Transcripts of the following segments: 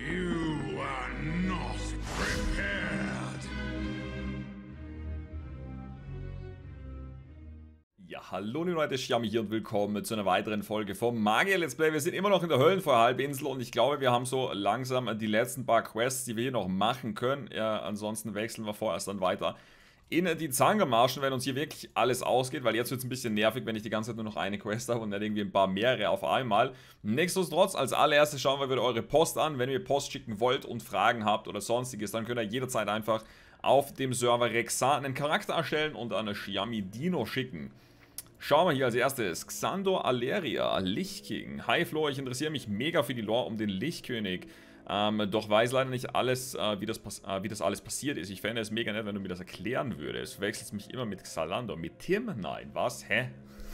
You are not prepared. Ja, hallo liebe Leute, Xiaomi hier und willkommen zu einer weiteren Folge vom Magier Let's Play. Wir sind immer noch in der Höllenfeuer-Halbinsel und ich glaube, wir haben so langsam die letzten paar Quests, die wir hier noch machen können. Ja, ansonsten wechseln wir vorerst dann weiter in die Zangermarschen, wenn uns hier wirklich alles ausgeht, weil jetzt wird es ein bisschen nervig, wenn ich die ganze Zeit nur noch eine Quest habe und dann irgendwie ein paar mehrere auf einmal. Nichtsdestotrotz, als allererstes schauen wir wieder eure Post an. Wenn ihr Post schicken wollt und Fragen habt oder sonstiges, dann könnt ihr jederzeit einfach auf dem Server Rexa einen Charakter erstellen und an Xiaomi Dino schicken. Schauen wir hier als erstes. Xandor Aleria, Lichtking. Hi Flo, ich interessiere mich mega für die Lore um den Lichtkönig. Doch weiß leider nicht alles, wie das alles passiert ist. Ich fände es mega nett, wenn du mir das erklären würdest. Du verwechselst mich immer mit Xalando. Mit Tim? Nein, was? Hä?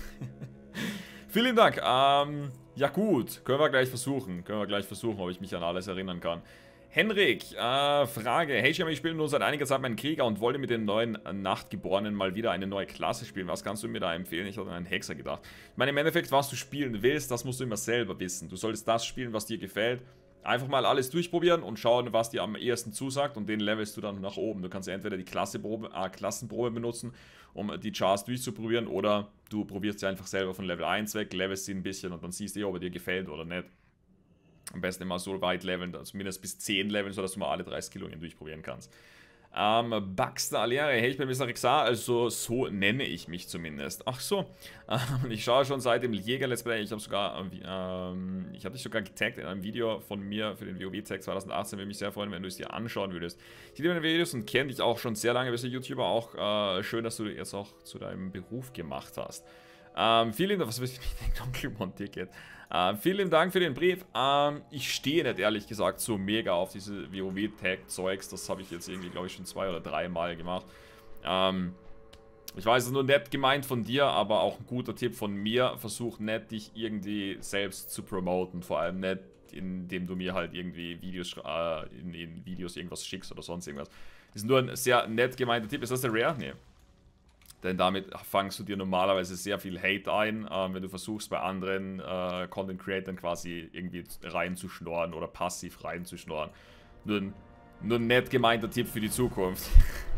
Vielen Dank. Ja gut, können wir gleich versuchen. Ob ich mich an alles erinnern kann. Henrik, Frage. Hey Xiaomi, ich spiele nur seit einiger Zeit meinen Krieger und wollte mit den neuen Nachtgeborenen mal wieder eine neue Klasse spielen. Was kannst du mir da empfehlen? Ich hatte an einen Hexer gedacht. Ich meine, im Endeffekt, was du spielen willst, das musst du immer selber wissen. Du solltest das spielen, was dir gefällt. Einfach mal alles durchprobieren und schauen, was dir am ehesten zusagt und den levelst du dann nach oben. Du kannst entweder die Klassenprobe benutzen, um die Chars durchzuprobieren, oder du probierst sie einfach selber von Level 1 weg, levelst sie ein bisschen und dann siehst du, ob er dir gefällt oder nicht. Am besten immer so weit leveln, zumindest bis 10 leveln, sodass du mal alle 30 Skillungen durchprobieren kannst. Baxter Alere, hey, ich bin Mr. Rexar, also so nenne ich mich zumindest. Ach so, ich schaue schon seit dem Jäger-Let's Play, ich habe dich sogar getaggt in einem Video von mir für den WoW-Tag 2018, würde mich sehr freuen, wenn du es dir anschauen würdest. Ich liebe deine Videos und kenne dich auch schon sehr lange, bist du YouTuber, auch schön, dass du jetzt auch zu deinem Beruf gemacht hast. Vielen Dank, was will ich mit dem Pokémon-Ticket? Vielen Dank für den Brief. Ich stehe nicht, ehrlich gesagt, so mega auf diese WoW-Tag-Zeugs. Das habe ich jetzt irgendwie, glaube ich, schon 2 oder 3 Mal gemacht. Ich weiß, es ist nur nett gemeint von dir, aber auch ein guter Tipp von mir. Versuch nicht, dich irgendwie selbst zu promoten. Vor allem nicht, indem du mir halt irgendwie Videos, in Videos irgendwas schickst oder sonst irgendwas. Das ist nur ein sehr nett gemeinter Tipp. Ist das der Rare? Nee. Denn damit fangst du dir normalerweise sehr viel Hate ein, wenn du versuchst, bei anderen Content Creatern quasi irgendwie reinzuschnorren oder passiv reinzuschnorren. Nur ein nett gemeinter Tipp für die Zukunft.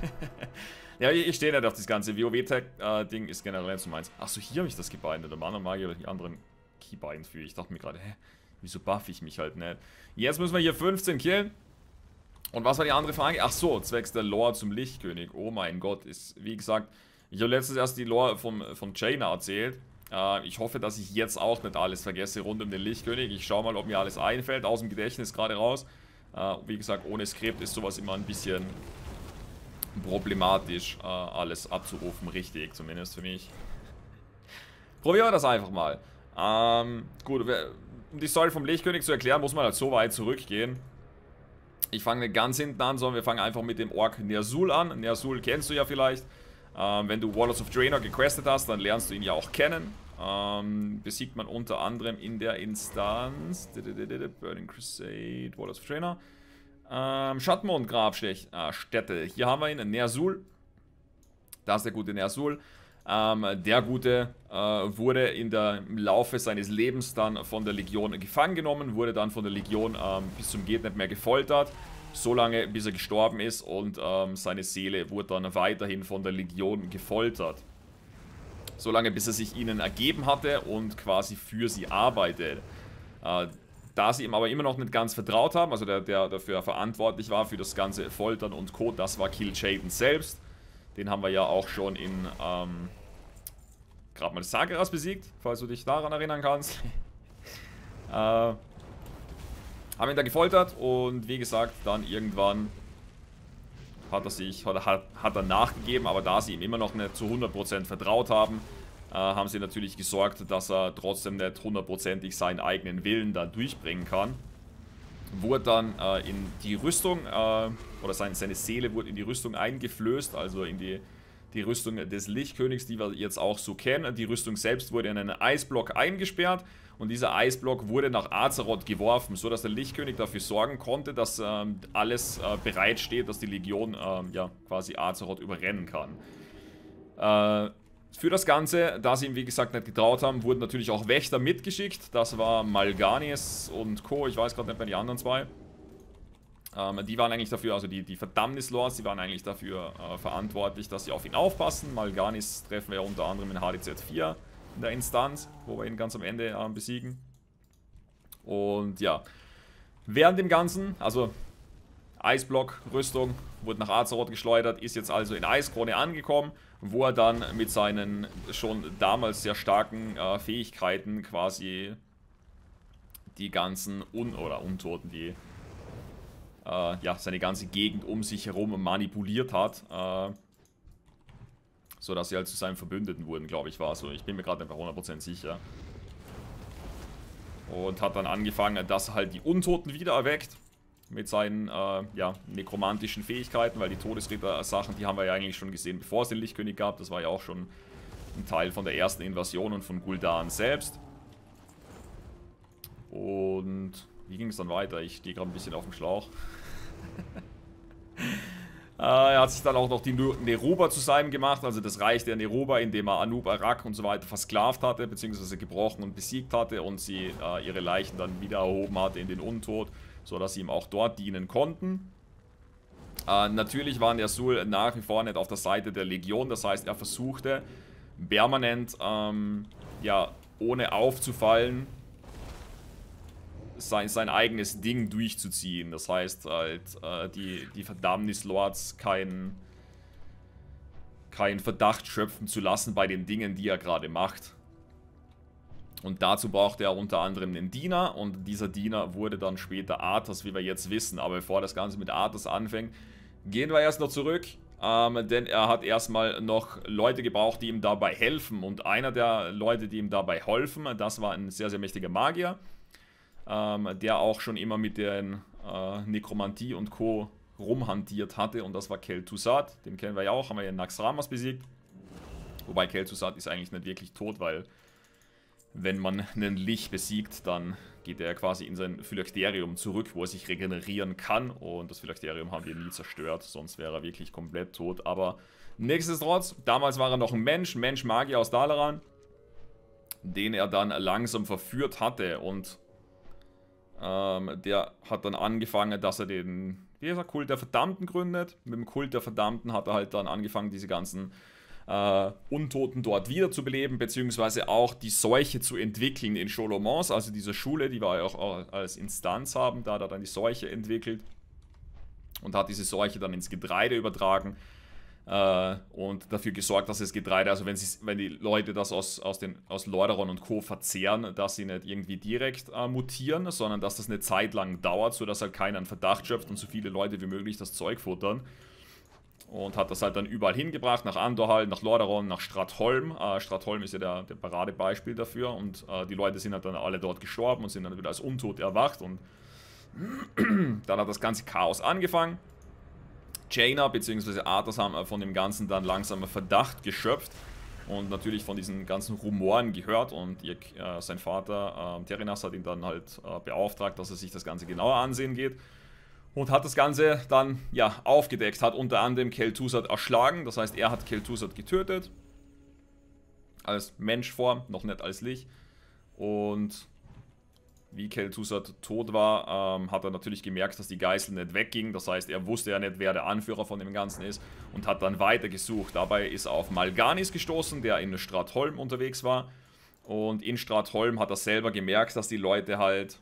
Ja, ich stehe nicht auf das ganze WoW-Tag-Ding, ist generell nicht so meins. Achso, hier habe ich das gebindet. Am anderen Magier oder die anderen Keybind für. Ich dachte mir gerade, hä, wieso buff ich mich halt nicht? Jetzt müssen wir hier 15 killen. Und was war die andere Frage? Ach so, zwecks der Lore zum Lichtkönig. Oh mein Gott, ist, wie gesagt, ich habe letztens erst die Lore von Jaina erzählt. Ich hoffe, dass ich jetzt auch nicht alles vergesse rund um den Lichtkönig. Ich schaue mal, ob mir alles einfällt, aus dem Gedächtnis gerade raus. Wie gesagt, ohne Skript ist sowas immer ein bisschen problematisch, alles abzurufen, richtig, zumindest für mich. Probieren wir das einfach mal. Gut, um die Story vom Lichtkönig zu erklären, muss man halt so weit zurückgehen. Ich fange nicht ganz hinten an, sondern wir fangen einfach mit dem Ork Ner'zhul an. Ner'zhul kennst du ja vielleicht. Wenn du Warlords of Draenor gequestet hast, dann lernst du ihn ja auch kennen. Besiegt man unter anderem in der Instanz Burning Crusade, Warlords of Draenor. Schattenmond-Grabstätte. Hier haben wir ihn, Ner'zhul. Das ist der gute Ner'zhul. Der Gute wurde im Laufe seines Lebens dann von der Legion gefangen genommen, wurde dann von der Legion bis zum Geht nicht mehr gefoltert. So lange, bis er gestorben ist, und seine Seele wurde dann weiterhin von der Legion gefoltert. So lange, bis er sich ihnen ergeben hatte und quasi für sie arbeitet. Da sie ihm aber immer noch nicht ganz vertraut haben, also der dafür verantwortlich war, für das ganze Foltern und Co., das war Kil'jaeden selbst. Den haben wir ja auch schon in gerade mal Sageras besiegt, falls du dich daran erinnern kannst. Haben ihn da gefoltert und wie gesagt, dann irgendwann hat er nachgegeben, aber da sie ihm immer noch nicht zu 100% vertraut haben, haben sie natürlich gesorgt, dass er trotzdem nicht 100%ig seinen eigenen Willen da durchbringen kann. Wurde dann in die Rüstung, oder seine Seele wurde in die Rüstung eingeflößt, also in die Rüstung des Lichtkönigs, die wir jetzt auch so kennen. Die Rüstung selbst wurde in einen Eisblock eingesperrt und dieser Eisblock wurde nach Azeroth geworfen, so dass der Lichtkönig dafür sorgen konnte, dass alles bereit steht, dass die Legion ja quasi Azeroth überrennen kann. Für das Ganze, da sie ihm wie gesagt nicht getraut haben, wurden natürlich auch Wächter mitgeschickt. Das war Mal'Ganis und Co. Ich weiß gerade nicht mehr die anderen zwei. Die waren eigentlich dafür, also die Verdammnislords, die waren eigentlich dafür verantwortlich, dass sie auf ihn aufpassen. Mal'Ganis treffen wir ja unter anderem in HDZ 4 in der Instanz, wo wir ihn ganz am Ende besiegen. Und ja, während dem Ganzen, also Eisblock, Rüstung, wurde nach Azeroth geschleudert, ist jetzt also in Eiskrone angekommen, wo er dann mit seinen schon damals sehr starken Fähigkeiten quasi die ganzen Untoten, die ja, seine ganze Gegend um sich herum manipuliert hat, sodass sie halt zu seinem Verbündeten wurden, glaube ich, war so. Ich bin mir gerade einfach 100% sicher. Und hat dann angefangen, dass er halt die Untoten wieder erweckt mit seinen ja, nekromantischen Fähigkeiten, weil die Todesritter-Sachen, die haben wir ja eigentlich schon gesehen, bevor es den Lichtkönig gab. Das war ja auch schon ein Teil von der ersten Invasion und von Gul'dan selbst. Und wie ging es dann weiter? Ich stehe gerade ein bisschen auf dem Schlauch. Er hat sich dann auch noch die Neruber zu seinem gemacht, also das Reich der Neruber, in dem er Anub, Arak und so weiter versklavt hatte, beziehungsweise gebrochen und besiegt hatte und sie ihre Leichen dann wieder erhoben hatte in den Untod, sodass sie ihm auch dort dienen konnten. Natürlich war Ner'zhul nach wie vor nicht auf der Seite der Legion, das heißt, er versuchte permanent, ja, ohne aufzufallen, sein eigenes Ding durchzuziehen. Das heißt halt, die Verdammnislords keinen Verdacht schöpfen zu lassen bei den Dingen, die er gerade macht. Und dazu brauchte er unter anderem einen Diener und dieser Diener wurde dann später Arthas, wie wir jetzt wissen. Aber bevor das Ganze mit Arthas anfängt, gehen wir erst noch zurück, denn er hat erstmal noch Leute gebraucht, die ihm dabei helfen. Und einer der Leute, die ihm dabei halfen, das war ein sehr, sehr mächtiger Magier, der auch schon immer mit den Nekromantie und Co. rumhantiert hatte. Und das war Kel'Thuzad, den kennen wir ja auch, haben wir ja in Naxxramas besiegt. Wobei Kel'Thuzad ist eigentlich nicht wirklich tot, weil wenn man einen Lich besiegt, dann geht er quasi in sein Phylacterium zurück, wo er sich regenerieren kann. Und das Phylacterium haben wir nie zerstört, sonst wäre er wirklich komplett tot. Aber nichtsdestotrotz, damals war er noch ein Mensch-Magier aus Dalaran, den er dann langsam verführt hatte. Und der hat dann angefangen, dass er den, wie gesagt, Kult der Verdammten gründet. Mit dem Kult der Verdammten hat er halt dann angefangen, diese ganzen Untoten dort wiederzubeleben, beziehungsweise auch die Seuche zu entwickeln in Sholomons, also diese Schule, die wir ja auch als Instanz haben. Da hat er dann die Seuche entwickelt und hat diese Seuche dann ins Getreide übertragen. Und dafür gesorgt, dass das Getreide, also wenn die Leute das aus Lordaeron und Co. verzehren, dass sie nicht irgendwie direkt mutieren, sondern dass das eine Zeit lang dauert, sodass halt keiner einen Verdacht schöpft und so viele Leute wie möglich das Zeug futtern. Und hat das halt dann überall hingebracht, nach Andorhal, nach Lordaeron, nach Stratholm. Stratholm ist ja der Paradebeispiel dafür und die Leute sind halt dann alle dort gestorben und sind dann wieder als Untot erwacht und dann hat das ganze Chaos angefangen. Jaina bzw. Arthas haben von dem Ganzen dann langsam Verdacht geschöpft und natürlich von diesen ganzen Rumoren gehört und sein Vater Terinas hat ihn dann halt beauftragt, dass er sich das Ganze genauer ansehen geht und hat das Ganze dann ja aufgedeckt, hat unter anderem Kel'Thuzad erschlagen, das heißt er hat Kel'Thuzad getötet, als Menschform, noch nicht als Lich und wie Kel'Thuzad tot war, hat er natürlich gemerkt, dass die Geißel nicht wegging. Das heißt, er wusste ja nicht, wer der Anführer von dem Ganzen ist und hat dann weiter gesucht. Dabei ist er auf Mal'Ganis gestoßen, der in Stratholm unterwegs war. Und in Stratholm hat er selber gemerkt, dass die Leute halt,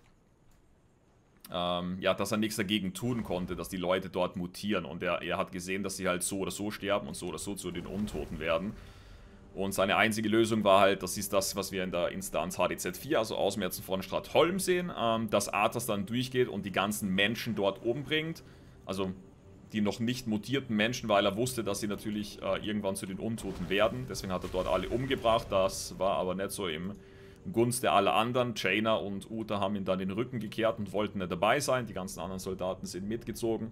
ja, dass er nichts dagegen tun konnte, dass die Leute dort mutieren. Und er hat gesehen, dass sie halt so oder so sterben und so oder so zu den Untoten werden. Und seine einzige Lösung war halt, das ist das, was wir in der Instanz HDZ 4, also Ausmerzen von Stratholm sehen, dass Arthas dann durchgeht und die ganzen Menschen dort umbringt. Also die noch nicht mutierten Menschen, weil er wusste, dass sie natürlich irgendwann zu den Untoten werden. Deswegen hat er dort alle umgebracht. Das war aber nicht so im Gunste aller anderen. Jaina und Uta haben ihn dann den Rücken gekehrt und wollten nicht dabei sein. Die ganzen anderen Soldaten sind mitgezogen.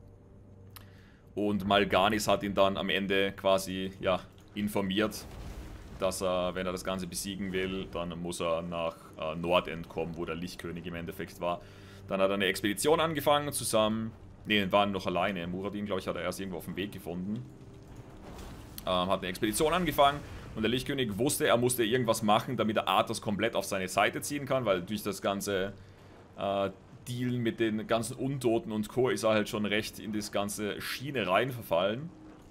Und Mal'Ganis hat ihn dann am Ende quasi, ja, informiert, dass er, wenn er das Ganze besiegen will, dann muss er nach Nordend kommen, wo der Lichtkönig im Endeffekt war. Dann hat er eine Expedition angefangen, zusammen, ne, waren noch alleine, Muradin, glaube ich, hat er erst irgendwo auf dem Weg gefunden. Hat eine Expedition angefangen und der Lichtkönig wusste, er musste irgendwas machen, damit er Arthas komplett auf seine Seite ziehen kann, weil durch das ganze Dealen mit den ganzen Untoten und Co. ist er halt schon recht in das ganze Schiene rein verfallen.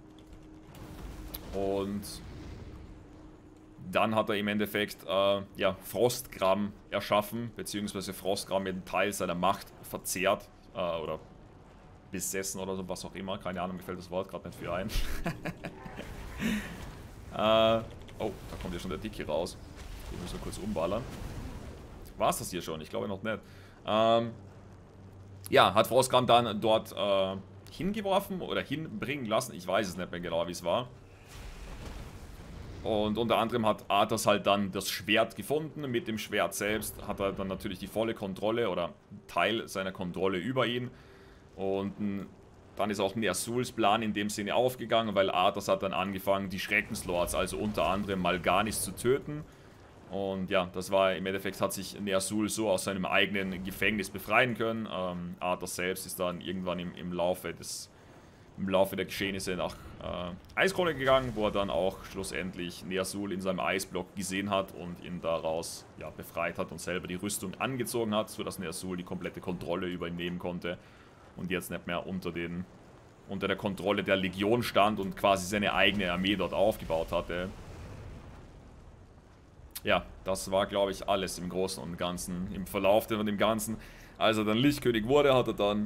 Und dann hat er im Endeffekt ja, Frostgramm erschaffen, beziehungsweise Frostgramm mit einem Teil seiner Macht verzehrt oder besessen oder so, was auch immer. Keine Ahnung, mir fällt das Wort gerade nicht für ein. Oh, da kommt ja schon der Dicke raus. Den müssen wir kurz umballern. War es das hier schon? Ich glaube noch nicht. Ja, hat Frostgramm dann dort hingeworfen oder hinbringen lassen. Ich weiß es nicht mehr genau, wie es war. Und unter anderem hat Arthas halt dann das Schwert gefunden. Mit dem Schwert selbst hat er dann natürlich die volle Kontrolle oder Teil seiner Kontrolle über ihn. Und dann ist auch Ner'zuls Plan in dem Sinne aufgegangen, weil Arthas hat dann angefangen, die Schreckenslords, also unter anderem Mal'Ganis, zu töten. Und ja, das war im Endeffekt, hat sich Ner'zul so aus seinem eigenen Gefängnis befreien können. Arthas selbst ist dann irgendwann im Laufe der Geschehnisse nach Eiskrone gegangen, wo er dann auch schlussendlich Ner'zul in seinem Eisblock gesehen hat und ihn daraus ja, befreit hat und selber die Rüstung angezogen hat, sodass Ner'zul die komplette Kontrolle über ihn nehmen konnte und jetzt nicht mehr unter der Kontrolle der Legion stand und quasi seine eigene Armee dort aufgebaut hatte. Ja, das war, glaube ich, alles im Großen und Ganzen, im Verlauf von dem Ganzen. Als er dann Lichtkönig wurde, hat er dann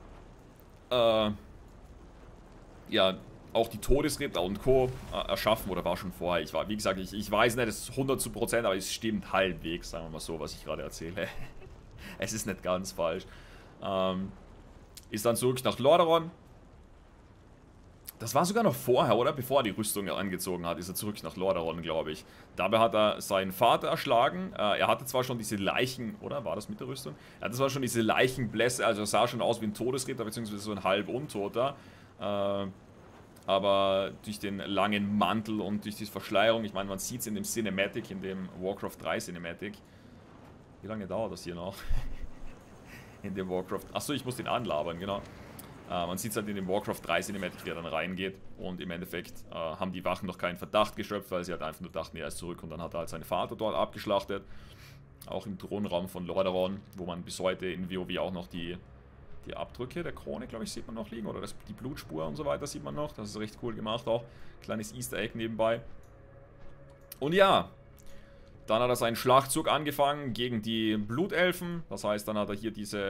ja, auch die Todesritter und Co. Erschaffen, oder war schon vorher. Wie gesagt, ich weiß nicht, es ist 100%, aber es stimmt halbwegs, sagen wir mal so, was ich gerade erzähle. Es ist nicht ganz falsch. Ist dann zurück nach Lordaeron. Das war sogar noch vorher, oder? Bevor er die Rüstung angezogen hat, ist er zurück nach Lordaeron, glaube ich. Dabei hat er seinen Vater erschlagen. Er hatte zwar schon diese Leichen, oder? War das mit der Rüstung? Er hatte zwar schon diese Leichenblässe, also er sah schon aus wie ein Todesritter, beziehungsweise so ein halb Untoter. Aber durch den langen Mantel und durch die Verschleierung, ich meine, man sieht es in dem Cinematic, in dem Warcraft 3 Cinematic. Wie lange dauert das hier noch? In dem Warcraft... Achso, ich muss den anlabern, genau. Man sieht es halt in dem Warcraft 3 Cinematic, wie er dann reingeht. Und im Endeffekt haben die Wachen noch keinen Verdacht geschöpft, weil sie halt einfach nur dachten, er ist zurück. Und dann hat er halt seinen Vater dort abgeschlachtet. Auch im Thronraum von Lordaeron, wo man bis heute in WoW auch noch die Abdrücke der Krone, glaube ich, sieht man noch liegen. Oder die Blutspur und so weiter sieht man noch. Das ist recht cool gemacht auch. Kleines Easter Egg nebenbei. Und ja, dann hat er seinen Schlachtzug angefangen gegen die Blutelfen. Das heißt, dann hat er hier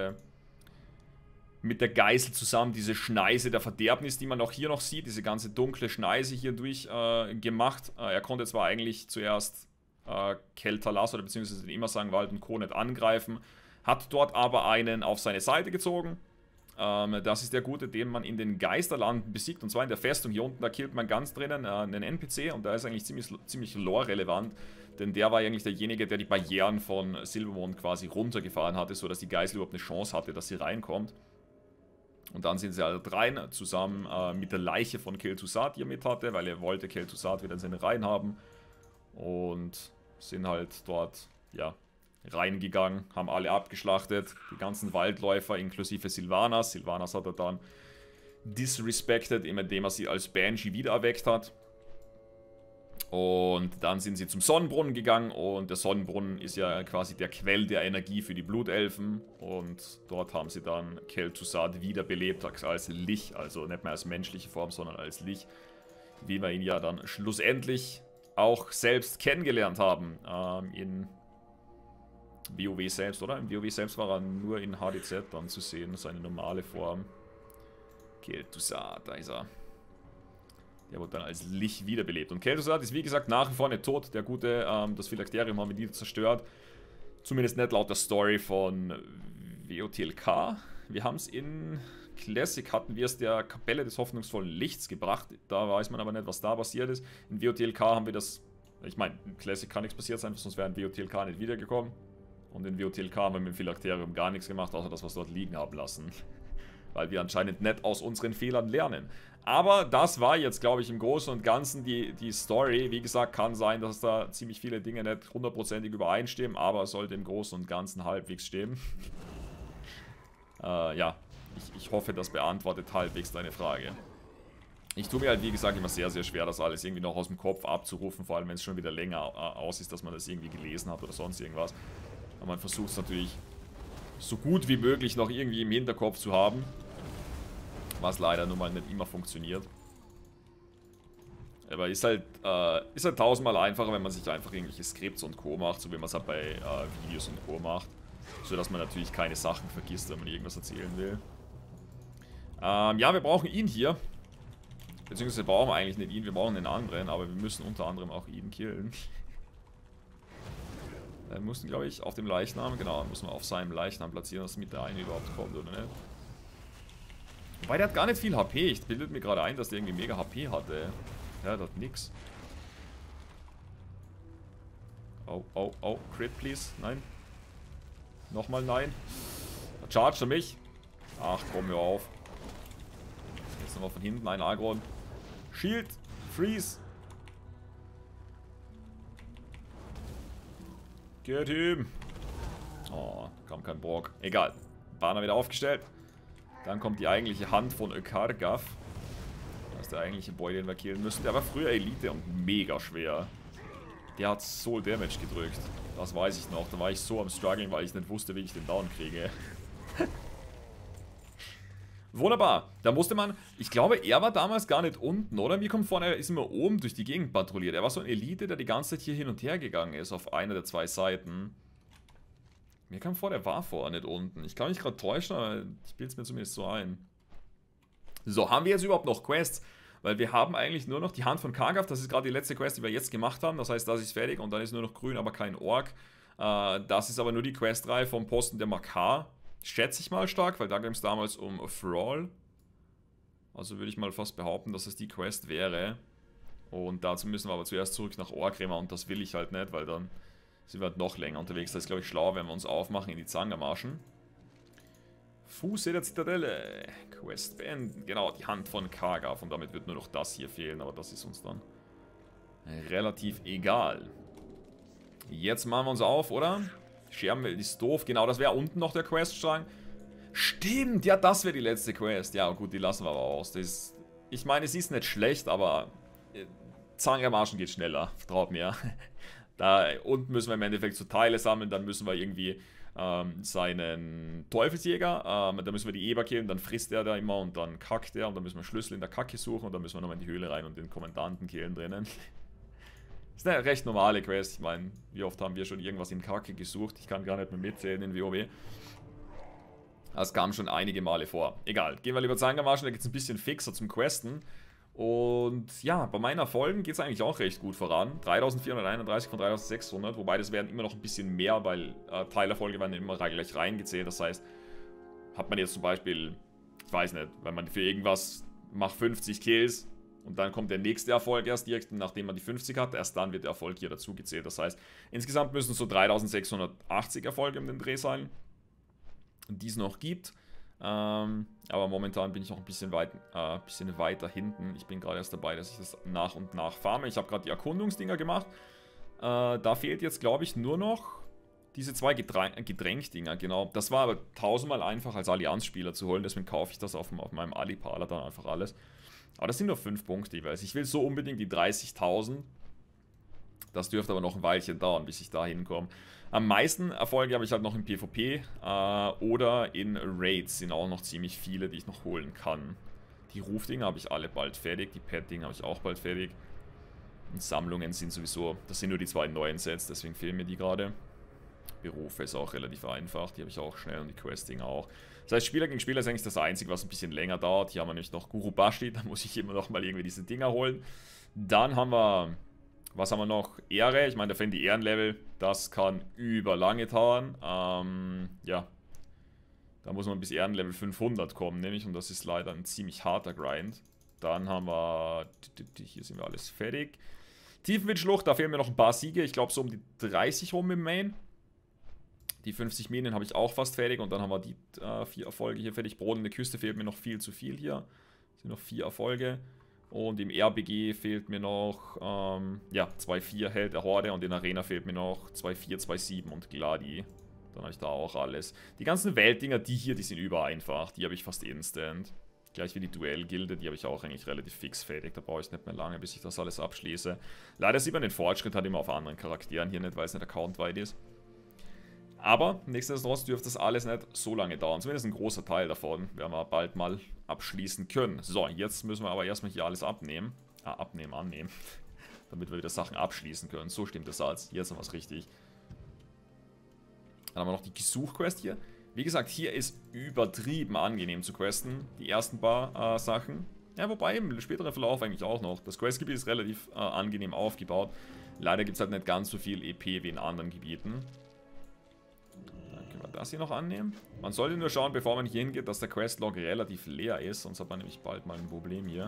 mit der Geißel zusammen diese Schneise der Verderbnis, die man auch hier noch sieht. Diese ganze dunkle Schneise hier durch gemacht. Er konnte zwar eigentlich zuerst Kel-Talas oder beziehungsweise den Immersangwald und Co. nicht angreifen. Hat dort aber einen auf seine Seite gezogen. Das ist der Gute, den man in den Geisterlanden besiegt. Und zwar in der Festung hier unten, da killt man ganz drinnen einen NPC. Und der ist eigentlich ziemlich lore-relevant. Denn der war eigentlich derjenige, der die Barrieren von Silvermond quasi runtergefahren hatte, sodass die Geißel überhaupt eine Chance hatte, dass sie reinkommt. Und dann sind sie halt rein, zusammen mit der Leiche von Kel'Thuzad, die er mit hatte, weil er wollte Kel'Thuzad wieder in seine Reihen haben. Und sind halt dort, ja, reingegangen, haben alle abgeschlachtet, die ganzen Waldläufer inklusive Sylvanas. Sylvanas hat er dann disrespected, indem er sie als Banshee wiedererweckt hat. Und dann sind sie zum Sonnenbrunnen gegangen und der Sonnenbrunnen ist ja quasi der Quell der Energie für die Blutelfen. Und dort haben sie dann Kel'Thuzad wiederbelebt als Lich, also nicht mehr als menschliche Form, sondern als Lich, wie wir ihn ja dann schlussendlich auch selbst kennengelernt haben in WoW selbst, oder? Im WoW selbst war er nur in HDZ dann zu sehen, seine normale Form. Kel'Thuzad, da ist er. Der wurde dann als Lich wiederbelebt. Und Kel'Thuzad ist wie gesagt nach wie vor nicht tot. Der Gute, das Phylakterium haben wir nie zerstört. Zumindest nicht laut der Story von WOTLK. Wir haben es in Classic, hatten wir es der Kapelle des hoffnungsvollen Lichts gebracht. Da weiß man aber nicht, was da passiert ist. In WOTLK haben wir das... Ich meine, in Classic kann nichts passiert sein, sonst wäre in WOTLK nicht wiedergekommen. Und in WOTLK haben wir mit dem Phylakterium gar nichts gemacht, außer dass wir es dort liegen haben lassen. Weil wir anscheinend nicht aus unseren Fehlern lernen. Aber das war jetzt, glaube ich, im Großen und Ganzen die Story. Wie gesagt, kann sein, dass da ziemlich viele Dinge nicht hundertprozentig übereinstimmen, aber es sollte im Großen und Ganzen halbwegs stimmen. Ja, ich hoffe, das beantwortet halbwegs deine Frage. Ich tue mir halt, wie gesagt, immer sehr, sehr schwer, das alles irgendwie noch aus dem Kopf abzurufen, vor allem wenn es schon wieder länger aus ist, dass man das irgendwie gelesen hat oder sonst irgendwas. Aber man versucht es natürlich so gut wie möglich noch irgendwie im Hinterkopf zu haben. Was leider nun mal nicht immer funktioniert. Aber ist halt tausendmal einfacher, wenn man sich einfach irgendwelche Skripts und Co. macht, so wie man es halt bei Videos und Co. macht. So dass man natürlich keine Sachen vergisst, wenn man irgendwas erzählen will. Ja, wir brauchen ihn hier. Beziehungsweise brauchen wir eigentlich nicht ihn, wir brauchen den anderen, aber wir müssen unter anderem auch ihn killen. Wir mussten, glaube ich, auf dem Leichnam, genau, müssen wir auf seinem Leichnam platzieren, dass mit der eine überhaupt kommt, oder nicht? Wobei, der hat gar nicht viel HP. Ich bildet mir gerade ein, dass der irgendwie mega HP hatte. Ja, das hat nix. Oh, oh, oh. Crit, please. Nein. Nochmal nein. Da chargt er mich. Ach, komm mir auf. Jetzt nochmal von hinten ein Agron. Shield. Freeze. Get him. Oh, kam kein Brock. Egal. Banner wieder aufgestellt. Dann kommt die eigentliche Hand von Kargaf. Das ist der eigentliche Boy, den wir killen müssen. Der war früher Elite und mega schwer. Der hat Soul Damage gedrückt. Das weiß ich noch. Da war ich so am Struggling, weil ich nicht wusste, wie ich den down kriege. Wunderbar. Da musste man... Ich glaube, er war damals gar nicht unten, oder? Mir kommt vor, er ist immer oben durch die Gegend patrouilliert. Er war so ein Elite, der die ganze Zeit hier hin und her gegangen ist auf einer der zwei Seiten. Mir kam vor, der war vorher nicht unten. Ich kann mich gerade täuschen, aber ich bilde es mir zumindest so ein. So, haben wir jetzt überhaupt noch Quests? Weil wir haben eigentlich nur noch die Hand von Kargaf. Das ist gerade die letzte Quest, die wir jetzt gemacht haben. Das heißt, das ist fertig und dann ist nur noch grün, aber kein Ork. Das ist aber nur die Questreihe vom Posten der Makar. Schätze ich mal stark, weil da ging es damals um Thrall. Also würde ich mal fast behaupten, dass es die Quest wäre. Und dazu müssen wir aber zuerst zurück nach Orgrimmar und das will ich halt nicht, weil dann sind wir halt noch länger unterwegs. Das ist, glaube ich, schlauer, wenn wir uns aufmachen in die Zangermarschen. Fuße der Zitadelle. Quest beenden. Genau, die Hand von Kargaf. Und damit wird nur noch das hier fehlen, aber das ist uns dann relativ egal. Jetzt machen wir uns auf, oder? Scherbenwelt ist doof. Genau, das wäre unten noch der Queststrang. Stimmt, ja, das wäre die letzte Quest. Ja, gut, die lassen wir aber aus. Das, ich meine, es ist nicht schlecht, aber Zangermarschen geht schneller. Traut mir. Da unten müssen wir im Endeffekt so Teile sammeln. Dann müssen wir irgendwie seinen Teufelsjäger, da müssen wir die Eber killen. Dann frisst er da immer und dann kackt er. Und dann müssen wir Schlüssel in der Kacke suchen. Und dann müssen wir nochmal in die Höhle rein und den Kommandanten killen drinnen. Das ist eine recht normale Quest. Ich meine, wie oft haben wir schon irgendwas in Kacke gesucht? Ich kann gar nicht mehr mitzählen in WoW. Das kam schon einige Male vor. Egal, gehen wir lieber Zangermarschen, da geht es ein bisschen fixer zum Questen. Und ja, bei meinen Erfolgen geht es eigentlich auch recht gut voran. 3431 von 3600, wobei das wären immer noch ein bisschen mehr, weil Teilerfolge werden immer gleich reingezählt. Das heißt, hat man jetzt zum Beispiel, ich weiß nicht, wenn man für irgendwas macht 50 Kills und dann kommt der nächste Erfolg erst direkt, nachdem man die 50 hat, erst dann wird der Erfolg hier dazu gezählt. Das heißt, insgesamt müssen es so 3680 Erfolge um den Dreh sein, die es noch gibt. Aber momentan bin ich noch ein bisschen weiter hinten. Ich bin gerade erst dabei, dass ich das nach und nach farme. Ich habe gerade die Erkundungsdinger gemacht. Da fehlt jetzt, glaube ich, nur noch diese zwei Getränkdinger. Genau, das war aber tausendmal einfacher als Allianzspieler zu holen. Deswegen kaufe ich das auf meinem Aliparler dann einfach alles. Aber das sind nur 5 Punkte jeweils. Ich will so unbedingt die 30.000. Das dürfte aber noch ein Weilchen dauern, bis ich da hinkomme. Am meisten Erfolge habe ich halt noch im PvP oder in Raids sind auch noch ziemlich viele, die ich noch holen kann. Die Rufdinger habe ich alle bald fertig, die Pet-Dinger habe ich auch bald fertig. Und Sammlungen sind sowieso, das sind nur die 2 neuen Sets, deswegen fehlen mir die gerade. Berufe ist auch relativ einfach, die habe ich auch schnell und die Quest-Dinger auch. Das heißt, Spieler gegen Spieler ist eigentlich das Einzige, was ein bisschen länger dauert. Hier haben wir nämlich noch Gurubashi, da muss ich immer noch mal irgendwie diese Dinger holen. Dann haben wir... Was haben wir noch? Ehre. Ich meine, da fände die Ehrenlevel. Das kann überlange dauern. Ja. Da muss man bis Ehrenlevel 500 kommen, nämlich. Und das ist leider ein ziemlich harter Grind. Dann haben wir... Hier sind wir alles fertig. Tiefenwindschlucht, da fehlen mir noch ein paar Siege. Ich glaube so um die 30 rum im Main. Die 50 Minen habe ich auch fast fertig. Und dann haben wir die 4 Erfolge hier fertig. Brodende Küste fehlt mir noch viel zu viel hier. Das sind noch 4 Erfolge. Und im RBG fehlt mir noch, ja, 2-4 Held der Horde und in Arena fehlt mir noch 2-4, 2-7 und Gladi. Dann habe ich da auch alles. Die ganzen Weltdinger, die hier, die sind übereinfach. Die habe ich fast instant. Gleich wie die Duellgilde, die habe ich auch eigentlich relativ fix fertig. Da brauche ich nicht mehr lange, bis ich das alles abschließe. Leider sieht man den Fortschritt halt immer auf anderen Charakteren hier nicht, weil es nicht accountweit ist. Aber nichtsdestotrotz dürfte das alles nicht so lange dauern. Zumindest ein großer Teil davon werden wir bald mal abschließen können. So, jetzt müssen wir aber erstmal hier alles abnehmen. Annehmen. Damit wir wieder Sachen abschließen können. So stimmt das als. Jetzt haben wir es richtig. Dann haben wir noch die Suchquest hier. Wie gesagt, hier ist übertrieben angenehm zu questen. Die ersten paar Sachen. Ja, wobei im späteren Verlauf eigentlich auch noch. Das Questgebiet ist relativ angenehm aufgebaut. Leider gibt es halt nicht ganz so viel EP wie in anderen Gebieten. Dann können wir das hier noch annehmen. Man sollte nur schauen, bevor man hier hingeht, dass der Questlog relativ leer ist. Sonst hat man nämlich bald mal ein Problem hier.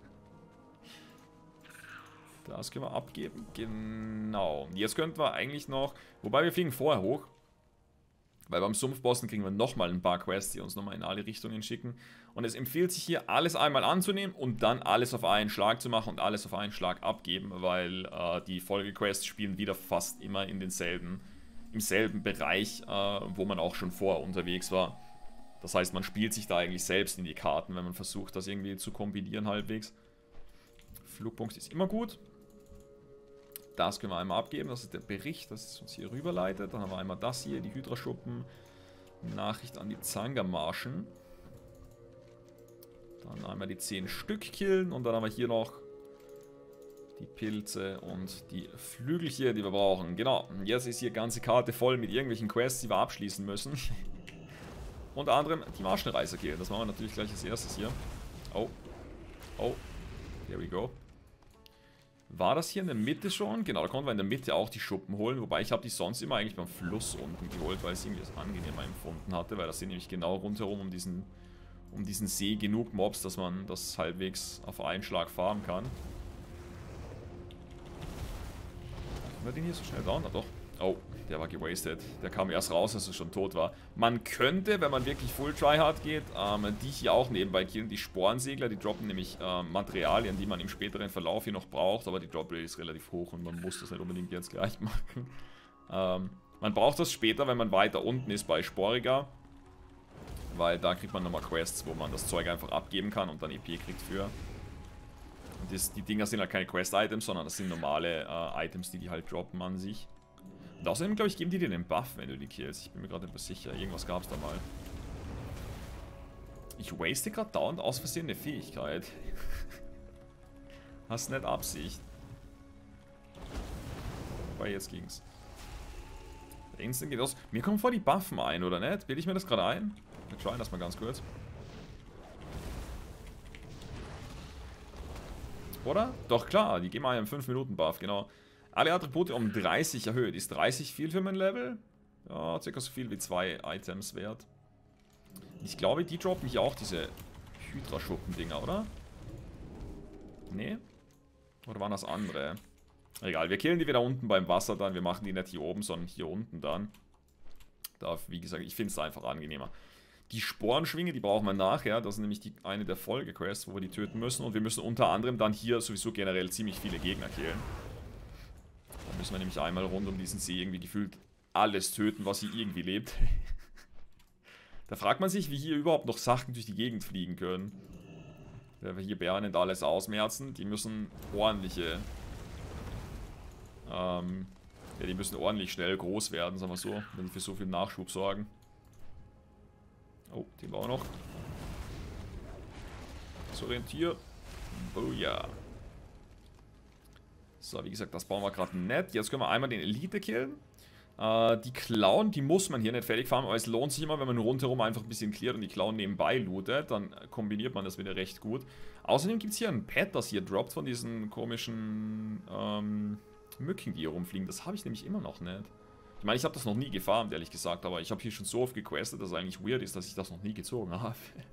Das können wir abgeben. Genau. Jetzt könnten wir eigentlich noch... Wobei wir fliegen vorher hoch. Weil beim Sumpfbossen kriegen wir nochmal ein paar Quests, die uns nochmal in alle Richtungen schicken. Und es empfiehlt sich hier, alles einmal anzunehmen und dann alles auf einen Schlag zu machen und alles auf einen Schlag abgeben, weil die Folgequests spielen wieder fast immer in im selben Bereich, wo man auch schon vorher unterwegs war. Das heißt, man spielt sich da eigentlich selbst in die Karten, wenn man versucht, das irgendwie zu kombinieren halbwegs. Flugpunkt ist immer gut. Das können wir einmal abgeben, das ist der Bericht, das ist uns hier rüberleitet. Dann haben wir einmal das hier, die Hydraschuppen, Nachricht an die Zangermarschen. Dann einmal die 10 Stück killen und dann haben wir hier noch die Pilze und die Flügelchen, die wir brauchen. Genau, jetzt ist hier ganze Karte voll mit irgendwelchen Quests, die wir abschließen müssen. Unter anderem die Marschenreiser killen, das machen wir natürlich gleich als erstes hier. Oh, there we go. War das hier in der Mitte schon? Genau, da konnten wir in der Mitte auch die Schuppen holen. Wobei ich habe die sonst immer eigentlich beim Fluss unten geholt, weil ich es irgendwie das angenehmer empfunden hatte. Weil das sind nämlich genau rundherum um diesen See genug Mobs, dass man das halbwegs auf einen Schlag farmen kann. Können wir den hier so schnell down? Na doch. Oh, der war gewastet. Der kam erst raus, als er schon tot war. Man könnte, wenn man wirklich Full Tryhard geht, die hier auch nebenbei killen. Die Sporensegler, die droppen nämlich Materialien, die man im späteren Verlauf hier noch braucht. Aber die Drop-Rate ist relativ hoch und man muss das nicht unbedingt jetzt gleich machen. Man braucht das später, wenn man weiter unten ist bei Sporiga. Weil da kriegt man nochmal Quests, wo man das Zeug einfach abgeben kann und dann EP kriegt für. Und die Dinger sind halt keine Quest-Items, sondern das sind normale Items, die halt droppen an sich. Und außerdem, glaube ich, geben die dir den Buff, wenn du die killst. Ich bin mir gerade nicht sicher. Irgendwas gab es da mal. Ich waste gerade dauernd aus Versehen eine Fähigkeit. Hast nicht Absicht. Wobei, jetzt ging's. Der Instant geht aus. Mir kommen vor die Buffen ein, oder nicht? Bilde ich mir das gerade ein? Wir schauen das mal ganz kurz. Oder? Doch, klar. Die geben einen 5-Minuten-Buff, genau. Alle Attribute um 30 erhöht. Ist 30 viel für mein Level? Ja, circa so viel wie 2 Items wert. Ich glaube, die droppen hier auch diese Hydra-Schuppen-Dinger, oder? Nee? Oder waren das andere? Egal, wir killen die wieder unten beim Wasser dann. Wir machen die nicht hier oben, sondern hier unten dann. Da, wie gesagt, ich finde es einfach angenehmer. Die Sporenschwinge, die brauchen wir nachher. Das ist nämlich eine der Folgequests, wo wir die töten müssen. Und wir müssen unter anderem dann hier sowieso generell ziemlich viele Gegner killen. Da müssen wir nämlich einmal rund um diesen See irgendwie gefühlt alles töten, was hier irgendwie lebt. Da fragt man sich, wie hier überhaupt noch Sachen durch die Gegend fliegen können. Wenn wir hier Bären und alles ausmerzen, die müssen ordentliche... ja, die müssen ordentlich schnell groß werden, sagen wir so, wenn die für so viel Nachschub sorgen. Oh, den war auch noch. Desorientier. Booyah. So, wie gesagt, das bauen wir gerade nett. Jetzt können wir einmal den Elite killen. Die Clown, die muss man hier nicht fertig farmen, aber es lohnt sich immer, wenn man rundherum einfach ein bisschen cleart und die Clown nebenbei lootet, dann kombiniert man das wieder recht gut. Außerdem gibt es hier ein Pad, das hier droppt von diesen komischen Mücken, die hier rumfliegen. Das habe ich nämlich immer noch nicht. Ich meine, ich habe das noch nie gefarmt, ehrlich gesagt, aber ich habe hier schon so oft gequestet, dass es eigentlich weird ist, dass ich das noch nie gezogen habe.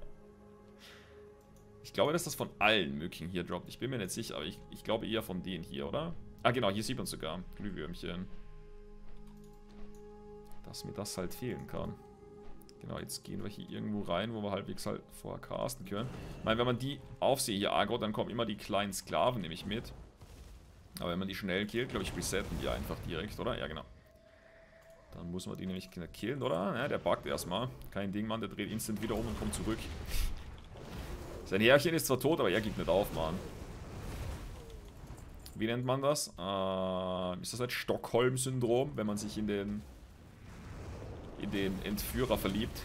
Ich glaube, dass das von allen Mücken hier droppt. Ich bin mir nicht sicher, aber ich glaube eher von denen hier, oder? Ah, genau, hier sieht man sogar Glühwürmchen. Dass mir das halt fehlen kann. Genau, jetzt gehen wir hier irgendwo rein, wo wir halbwegs halt vorher casten können. Ich meine, wenn man die Aufsehe hier aggro, dann kommen immer die kleinen Sklaven nämlich mit. Aber wenn man die schnell killt, glaube ich, resetten die einfach direkt, oder? Ja, genau. Dann muss man die nämlich killen, oder? Ja, der buggt erstmal. Kein Ding, Mann, der dreht instant wieder um und kommt zurück. Sein Herrchen ist zwar tot, aber er gibt nicht auf, Mann. Wie nennt man das? Ist das ein Stockholm-Syndrom, wenn man sich in den in den Entführer verliebt.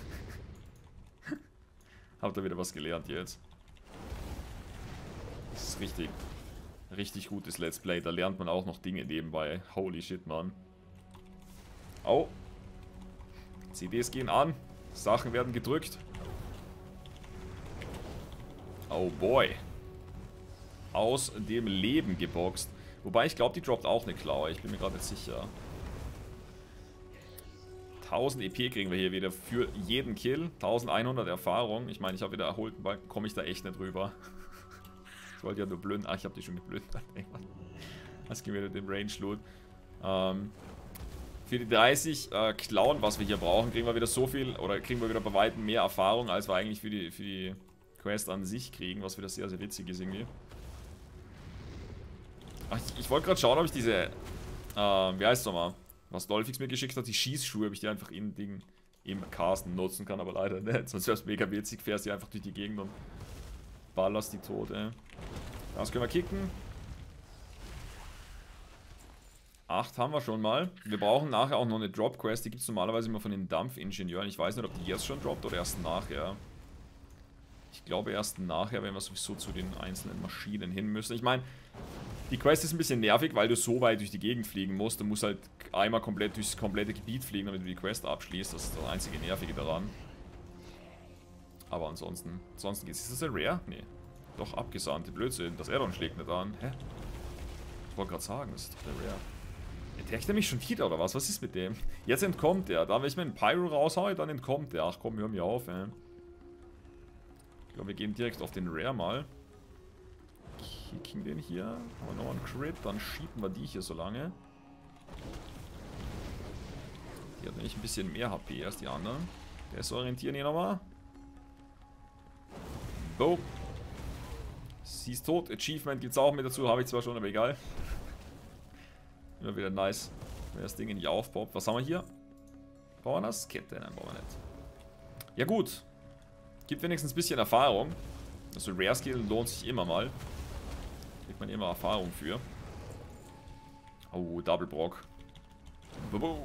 Habt ihr wieder was gelernt jetzt. Das ist richtig, richtig gutes Let's Play. Da lernt man auch noch Dinge nebenbei. Holy shit, Mann. Au. CDs gehen an. Sachen werden gedrückt. Oh boy. Aus dem Leben geboxt. Wobei ich glaube, die droppt auch eine Klaue. Ich bin mir gerade nicht sicher. 1000 EP kriegen wir hier wieder für jeden Kill. 1100 Erfahrung. Ich meine, ich habe wieder erholten Balken. Komme ich da echt nicht rüber. Ich wollte ja nur blöden. Ach, ich habe die schon geblödet. Das ging wieder den Range-Loot. Für die 30 Klauen, was wir hier brauchen, kriegen wir wieder so viel, oder kriegen wir wieder bei weitem mehr Erfahrung, als wir eigentlich für die Quest an sich kriegen, was wieder sehr, sehr witzig ist irgendwie. Ach, ich wollte gerade schauen, ob ich diese, wie heißt es nochmal, was Dolphix mir geschickt hat, die Schießschuhe, ob ich die einfach im Casten nutzen kann, aber leider nicht, sonst wäre es mega witzig, fährst die einfach durch die Gegend und ballerst die tot, ey. Das können wir kicken. 8 haben wir schon mal. Wir brauchen nachher auch noch eine Drop-Quest. Die gibt es normalerweise immer von den Dampfingenieuren. Ich weiß nicht, ob die jetzt schon droppt oder erst nachher. Ich glaube erst nachher, wenn wir sowieso zu den einzelnen Maschinen hin müssen. Ich meine, die Quest ist ein bisschen nervig, weil du so weit durch die Gegend fliegen musst. Du musst halt einmal komplett durchs komplette Gebiet fliegen, damit du die Quest abschließt. Das ist das einzige Nervige daran. Aber ansonsten geht's. Ist das ein Rare? Nee. Doch, abgesandte Blödsinn. Das Addon schlägt nicht an. Hä? Ich wollte gerade sagen, das ist doch der Rare. Entdeckt er mich schon wieder oder was? Was ist mit dem? Jetzt entkommt er. Da, wenn ich mir einen Pyro raushaue, dann entkommt er. Ach komm, hör mir auf, ey. Ich glaube, wir gehen direkt auf den Rare mal. Kicken den hier. Haben wir noch einen Crit. Dann schieben wir die hier so lange. Die hat nämlich ein bisschen mehr HP als die anderen. Desorientieren hier nochmal. Boom. Sie ist tot. Achievement gibt es auch mit dazu. Habe ich zwar schon, aber egal. Immer wieder nice, wenn das Ding nicht aufpoppt. Was haben wir hier? Brauchen wir das? Kette? Nein, brauchen wir nicht. Ja gut. Gibt wenigstens ein bisschen Erfahrung. Also Rare Skill lohnt sich immer mal. Kriegt man immer Erfahrung für. Oh, Double Brock. Boom.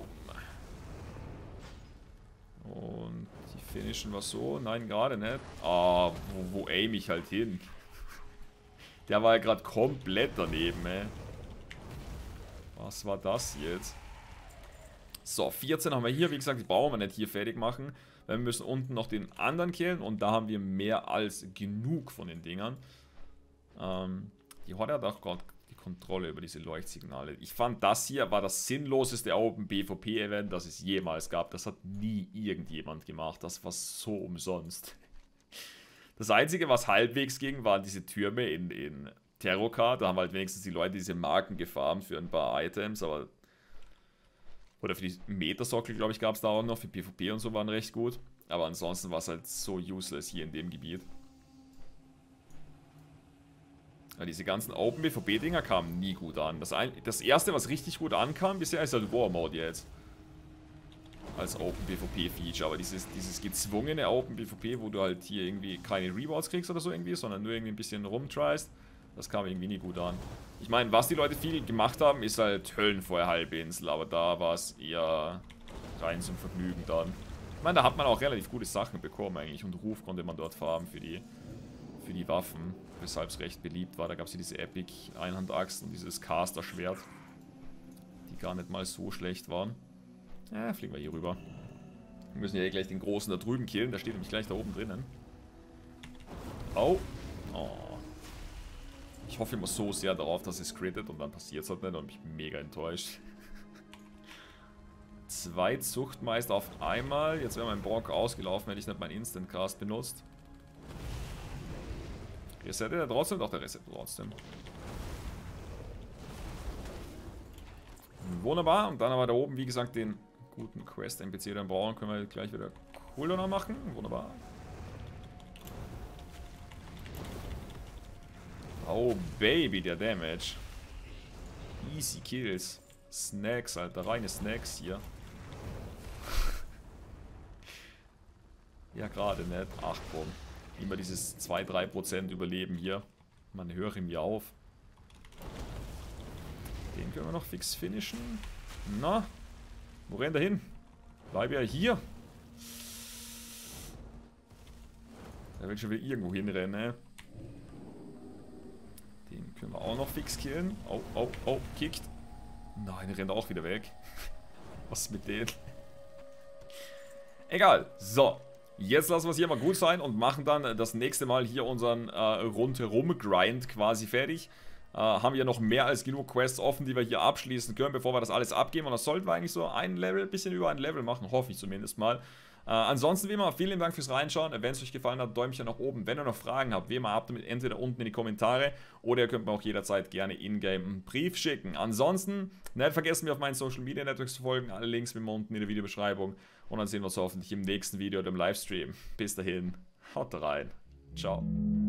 Und die finishen wir so. Nein, gerade nicht. Ah, wo aim ich halt hin? Der war ja gerade komplett daneben, ey. Was war das jetzt? So, 14 haben wir hier. Wie gesagt, die brauchen wir nicht hier fertig machen. Weil wir müssen unten noch den anderen killen. Und da haben wir mehr als genug von den Dingern. Die Horde hat auch gerade die Kontrolle über diese Leuchtsignale. Ich fand, das hier war das sinnloseste Open PvP-Event, das es jemals gab. Das hat nie irgendjemand gemacht. Das war so umsonst. Das Einzige, was halbwegs ging, waren diese Türme in Terrorcar. Da haben halt wenigstens die Leute diese Marken gefarmt für ein paar Items, aber... Oder für die Metersockel, glaube ich, gab es da auch noch. Für PvP und so waren recht gut. Aber ansonsten war es halt so useless hier in dem Gebiet. Ja, diese ganzen Open PvP-Dinger kamen nie gut an. Das erste, was richtig gut ankam bisher, ist halt War Mode jetzt. Als Open PvP-Feature. Aber dieses gezwungene Open PvP, wo du halt hier irgendwie keine Rewards kriegst oder so irgendwie, sondern nur irgendwie ein bisschen rumtryst, das kam irgendwie nie gut an. Ich meine, was die Leute viel gemacht haben, ist halt Höllenfeuer-Halbinsel, aber da war es eher rein zum Vergnügen dann. Ich meine, da hat man auch relativ gute Sachen bekommen eigentlich und Ruf konnte man dort farmen für die Waffen, weshalb es recht beliebt war. Da gab es ja diese Epic-Einhandaxt und dieses Caster-Schwert, die gar nicht mal so schlecht waren. Ja, fliegen wir hier rüber. Wir müssen ja gleich den Großen da drüben killen, der steht nämlich gleich da oben drinnen. Oh. Oh. Ich hoffe immer so sehr darauf, dass es crittet und dann passiert es halt nicht und bin mega enttäuscht. 2 Zuchtmeister auf einmal. Jetzt wäre mein Brock ausgelaufen, hätte ich nicht meinen Instant Cast benutzt. Resettet er trotzdem? Doch, der resettet trotzdem. Wunderbar. Und dann haben wir da oben, wie gesagt, den guten Quest-NPC dann brauchen. Können wir gleich wieder Cooldowner machen. Wunderbar. Oh, Baby, der Damage. Easy Kills. Snacks, Alter. Reine Snacks hier. Ja, gerade nicht. Ach komm. Immer dieses 2-3% Überleben hier. Man höre mir auf. Den können wir noch fix finishen. Na? Wo rennt er hin? Bleib ja hier. Der will schon wieder irgendwo hinrennen, ne? Den können wir auch noch fix killen. Oh, oh, oh, kickt. Nein, der rennt auch wieder weg. Was ist mit denen? Egal. So. Jetzt lassen wir es hier mal gut sein und machen dann das nächste Mal hier unseren Rundherum-Grind quasi fertig. Haben wir noch mehr als genug Quests offen, die wir hier abschließen können, bevor wir das alles abgeben. Und das sollten wir eigentlich so ein Level, bisschen über ein Level machen, hoffe ich zumindest mal. Ansonsten wie immer, vielen Dank fürs Reinschauen. Wenn es euch gefallen hat, Däumchen nach oben. Wenn ihr noch Fragen habt, wie immer, habt ihr entweder unten in die Kommentare oder ihr könnt mir auch jederzeit gerne in-game einen Brief schicken. Ansonsten, nicht vergessen, mir auf meinen Social Media Networks zu folgen. Alle Links wie immer unten in der Videobeschreibung. Und dann sehen wir uns hoffentlich im nächsten Video oder im Livestream. Bis dahin, haut rein. Ciao.